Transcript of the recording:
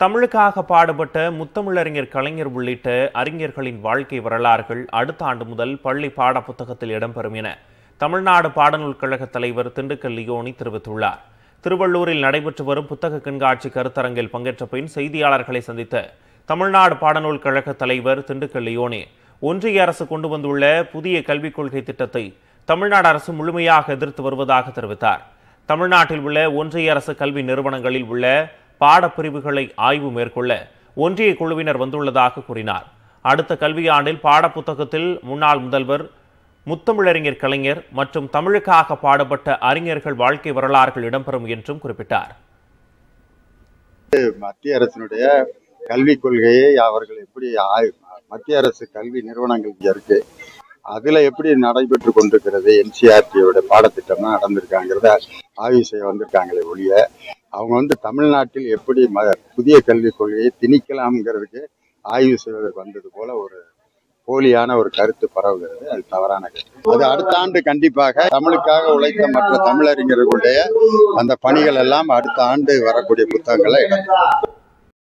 தமிழுக்காக பாடுபட்ட முத்தமிழறிஞர் கலைஞர் உள்ளிட்ட அறிஞர்களின் வாழ்க்கை வரலாறுகள் அடுத்த ஆண்டு முதல் பள்ளி பாடப்புத்தகத்தில் இடம்பெறும் என தமிழ்நாடு பாடநூல் கழக தலைவர் திண்டுக்கல் லியோனி தெரிவித்துள்ளார். திருவள்ளூரில் நடைபெற்று வரும் புத்தக கண்காட்சி கருத்தரங்கில் பங்கேற்ற பின் செய்தியாளர்களை சந்தித்த தமிழ்நாடு பாடநூல் கழக தலைவர் திண்டுக்கல் லியோனி, ஒன்றிய அரசு கொண்டு வந்துள்ள புதிய கல்விக் கொள்கை திட்டத்தை தமிழ்நாடு அரசு முழுமையாக எதிர்த்து வருவதாக தெரிவித்தார். தமிழ்நாட்டில் உள்ள ஒன்றிய அரசு கல்வி நிறுவனங்களில் உள்ள பாடப்பிரிவுகளை ஆய்வு மேற்கொள்ள ஒன்றிய குழுவினர் வந்துள்ளதாக கூறினார். அடுத்த கல்வியாண்டில் பாடப்புத்தகத்தில் முன்னாள் முதல்வர், முத்தமிழறிஞர் கலைஞர் மற்றும் தமிழுக்காக பாடுபட்ட அறிஞர்கள் வாழ்க்கை வரலாறுகள் இடம்பெறும் என்றும் குறிப்பிட்டார். மத்திய அரசினுடைய கல்விக் கொள்கையை அவர்கள் எப்படி மத்திய அரசு கல்வி நிறுவனங்கள் இருக்கு, அதுல எப்படி நடைபெற்று கொண்டிருக்கிறது, என்சிஆர்டியோட பாடத்திட்டம் தான் நடந்திருக்காங்கிறத ஆய்வு செய்ய வந்திருக்காங்களே ஒழிய அவங்க தமிழ்நாட்டில் எப்படி புதிய கல்விக் கொள்கையை திணிக்கலாம்ங்கிறதுக்கு ஆய்வு செய்வதற்கு வந்தது போல ஒரு போலியான ஒரு கருத்து பரவுகிறது. அது தவறான கருத்து. அது அடுத்த ஆண்டு கண்டிப்பாக தமிழுக்காக உழைத்த மற்ற தமிழறிஞர்களுடைய அந்த பணிகள் எல்லாம் அடுத்த ஆண்டு வரக்கூடிய புத்தகங்களை இடம்பெறும்.